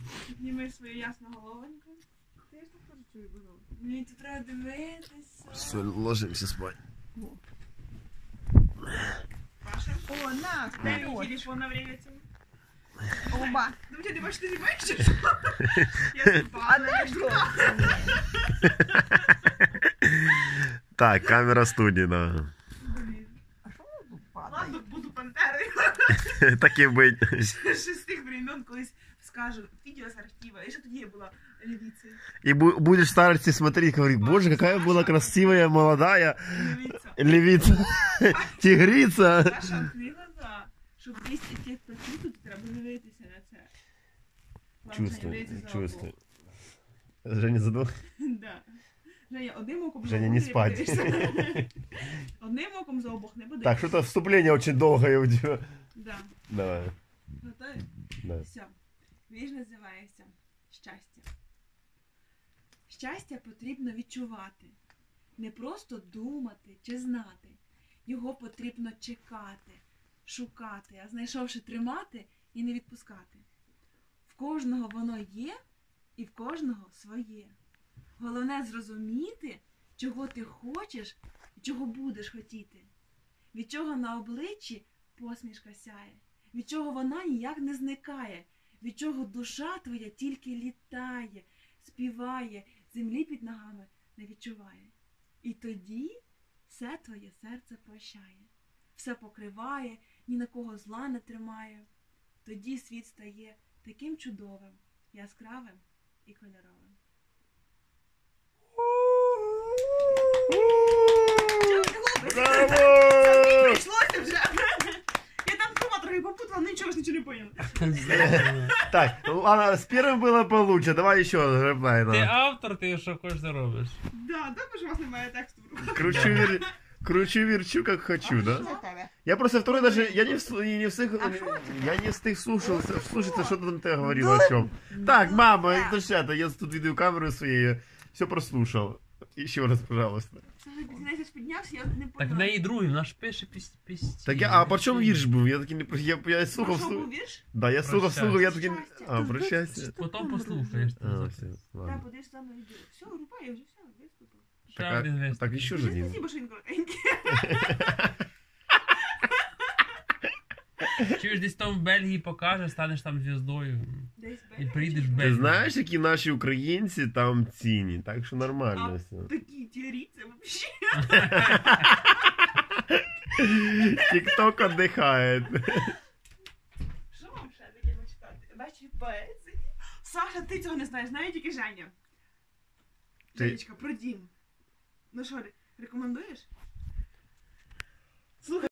Підніми свою ясну головоньку. Ти ж так теж чую було. Мені тут треба дивитися. Все, ложимся спать. Паша? О, на, Дай мені телефон на время цього. Оба. Ну, ти бачиш, ти знімаєш чи що? Я спала. А де що? Так, камера студіна. Блін. А що воно тут падає? Ладно, буду пантерою. Так і бить. Ще з тих времен колись скажу, відео з архіва. І що тоді я була левицею. И будешь в старости смотреть, говорить, боже, какая была красивая, молодая Левиця. левица, тигрица. Саша, відкрий глаза. Щоб весь ефект почути, треба дивитися на це. Ладно, Женя, дивіться за Чувствую. обох. Женя задох. Да. Женя, одним оком за Женя, обох не не спать. подивишся. Одним оком за обох не подивишся. Так, что-то вступление очень долгое у тебя. Да. Давай. Готові? Да. Все. Вірш називається «Щастя». Щастя потрібно відчувати. Не просто думати чи знати. Його потрібно чекати, шукати, а знайшовши тримати і не відпускати. В кожного воно є і в кожного своє. Головне зрозуміти, чого ти хочеш і чого будеш хотіти. Від чого на обличчі посмішка сяє, від чого вона ніяк не зникає, від чого душа твоя тільки літає, співає, землі під ногами не відчуває. І тоді все твоє серце прощає, все покриває, ні на кого зла не тримає. Тоді світ стає таким чудовим, яскравим і кольоровим. Браво! Прийшлося вже! Я там дома трохи попутала, нічого ж нічого не поняла. Так, ладно, с первым было получше. Давай еще реплай. Ти автор, ти що хочеш робиш. Да, добре, що у вас немає тексту в руках. Кручу, верчу, как хочу, да? Це тебе. Я просто второй даже, я не встиг слушаться, что там ты говорил, о чем. Так, мама, это ж это, я тут видеокамеру своей все прослушал. Еще раз, пожалуйста. Ти піднявся, я не Так поняла. в неї другий, вона ж пише пісні. Так а по чому вірш був? Я таки не я слухав. Що був вірш? Да, я слухав, я таки. Щастя. А, прощайся. Потім послухаєш. А, все, Да, ладно. подивись саме відео. Все, рубай, я вже все, виступив. Ще один весь. Так, еще же один. Спасибо, що він коротенький. Чуєш, десь там в Бельгії покажеш, станеш там зв'яздою. Десь І приїдеш в Ти Бельгію. знаєш, які наші українці там цінні, так що нормально А все. такі тірі, це вообще. Тік-ток отдихає. Що вам ще таке почитати? Бачу поезії. Саша, ти цього не знаєш, знає тільки Женя. Ти- Женечка, про дім. Ну що, рекомендуєш?